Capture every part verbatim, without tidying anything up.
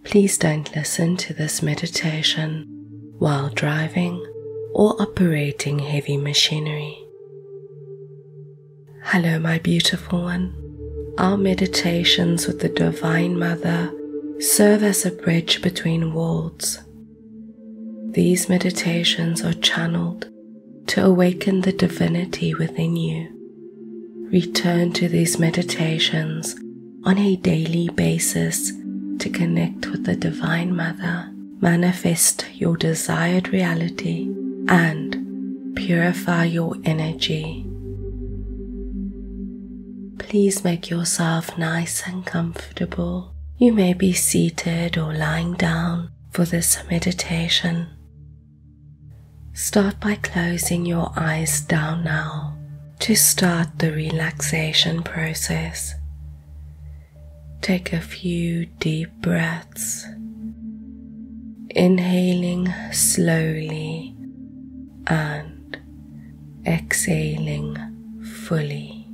Please don't listen to this meditation while driving or operating heavy machinery. Hello, my beautiful one. Our meditations with the Divine Mother serve as a bridge between worlds. These meditations are channeled to awaken the divinity within you. Return to these meditations on a daily basis to connect with the Divine Mother, manifest your desired reality, and purify your energy. Please make yourself nice and comfortable. You may be seated or lying down for this meditation. Start by closing your eyes down now to start the relaxation process. Take a few deep breaths, inhaling slowly and exhaling fully.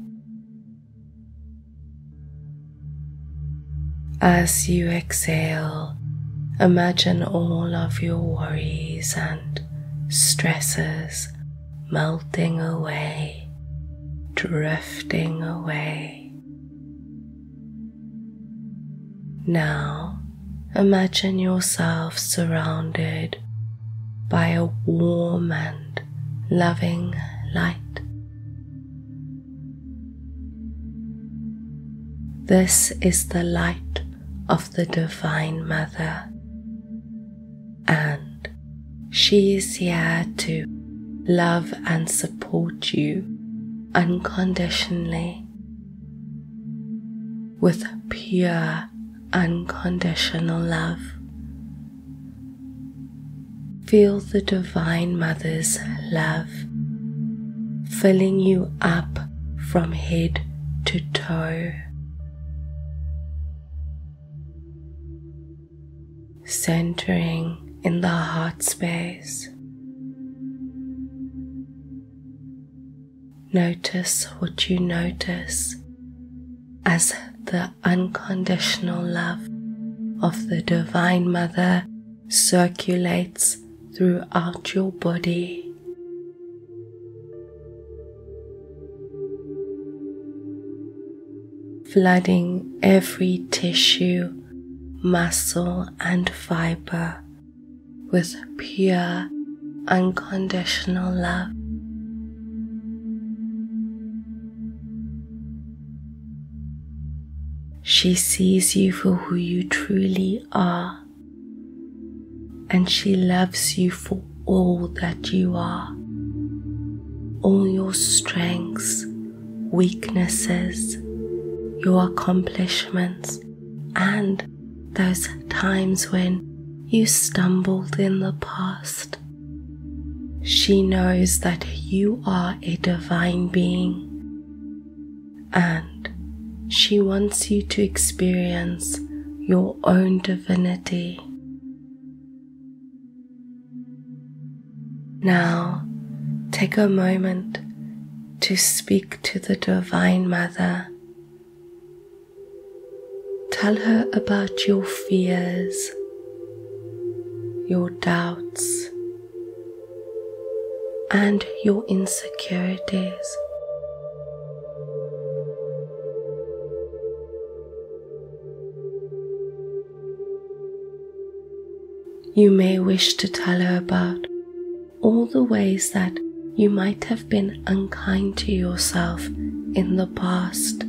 As you exhale, imagine all of your worries and stresses melting away, drifting away. Now, imagine yourself surrounded by a warm and loving light. This is the light of the Divine Mother, and she is here to love and support you unconditionally with pure, unconditional love. Feel the Divine Mother's love filling you up from head to toe. Centering in the heart space. Notice what you notice as the unconditional love of the Divine Mother circulates throughout your body. Flooding every tissue, muscle and fiber with pure, unconditional love. She sees you for who you truly are, and she loves you for all that you are, all your strengths, weaknesses, your accomplishments, and those times when you stumbled in the past. She knows that you are a divine being, and she wants you to experience your own divinity. Now, take a moment to speak to the Divine Mother. Tell her about your fears, your doubts, and your insecurities. You may wish to tell her about all the ways that you might have been unkind to yourself in the past.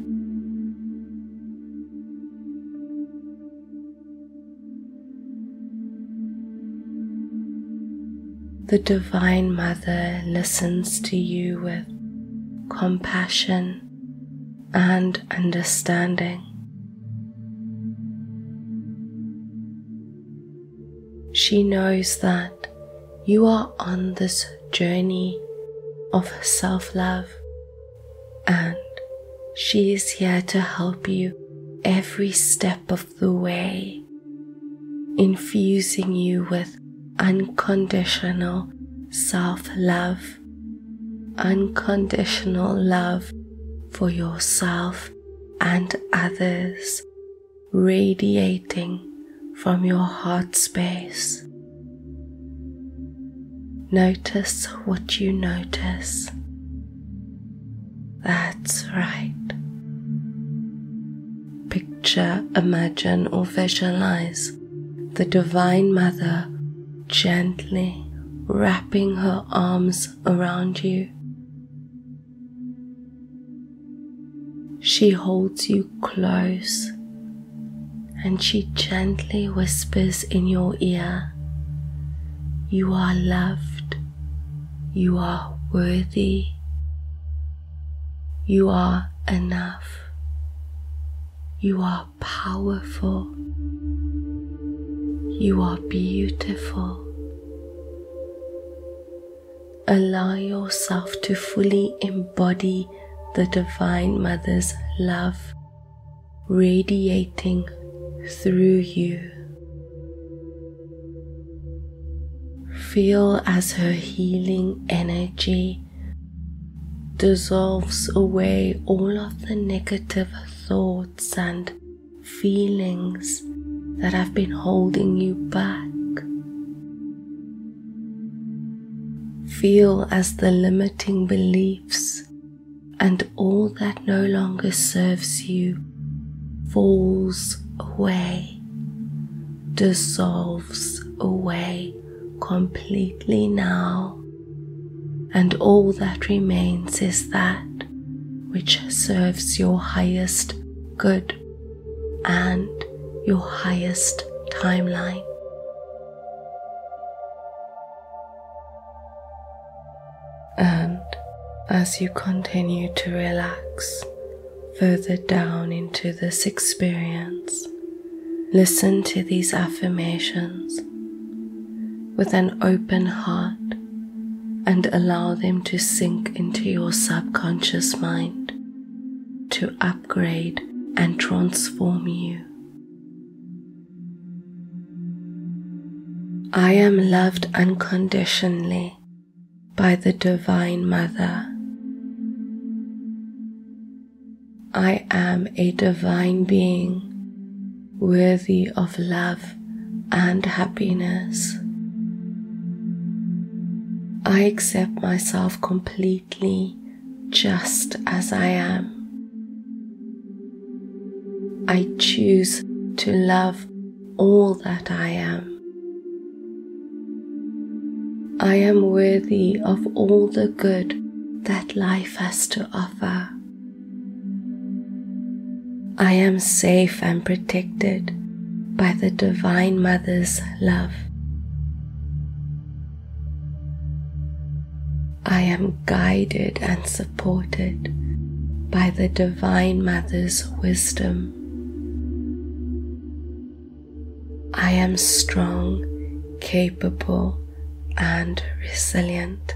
The Divine Mother listens to you with compassion and understanding. She knows that you are on this journey of self-love, and she is here to help you every step of the way, infusing you with unconditional self-love, unconditional love for yourself and others, radiating from your heart space. Notice what you notice. That's right. Picture, imagine, or visualize the Divine Mother gently wrapping her arms around you. She holds you close and she gently whispers in your ear, "You are loved, you are worthy, you are enough, you are powerful, you are beautiful." Allow yourself to fully embody the Divine Mother's love radiating through you. Feel as her healing energy dissolves away all of the negative thoughts and feelings that have been holding you back. Feel as the limiting beliefs and all that no longer serves you falls away, dissolves away completely now, and all that remains is that which serves your highest good and your highest timeline. And as you continue to relax further down into this experience, listen to these affirmations with an open heart and allow them to sink into your subconscious mind to upgrade and transform you. I am loved unconditionally by the Divine Mother. I am a divine being worthy of love and happiness. I accept myself completely just as I am. I choose to love all that I am. I am worthy of all the good that life has to offer. I am safe and protected by the Divine Mother's love. I am guided and supported by the Divine Mother's wisdom. I am strong, capable, and resilient.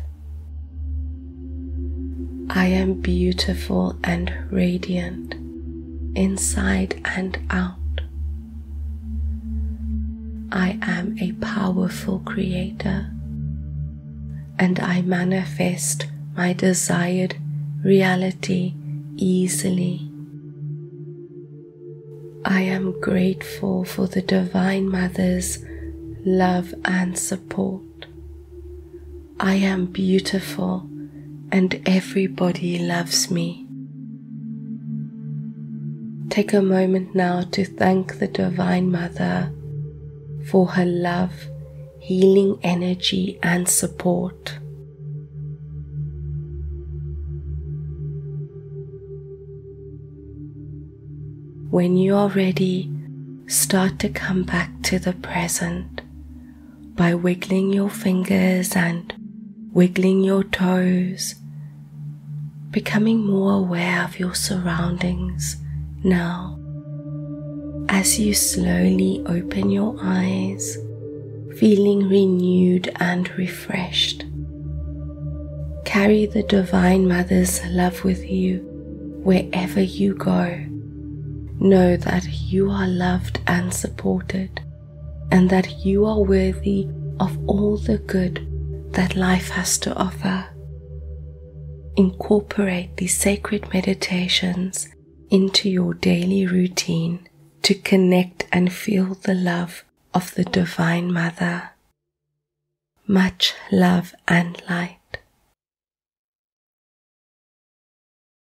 I am beautiful and radiant, inside and out. I am a powerful creator, and I manifest my desired reality easily. I am grateful for the Divine Mother's love and support. I am beautiful and everybody loves me. Take a moment now to thank the Divine Mother for her love, healing energy and support. When you are ready, start to come back to the present by wiggling your fingers and wiggling your toes, becoming more aware of your surroundings now. As you slowly open your eyes, feeling renewed and refreshed, carry the Divine Mother's love with you wherever you go. Know that you are loved and supported, and that you are worthy of all the good that life has to offer. Incorporate these sacred meditations into your daily routine to connect and feel the love of the Divine Mother. Much love and light.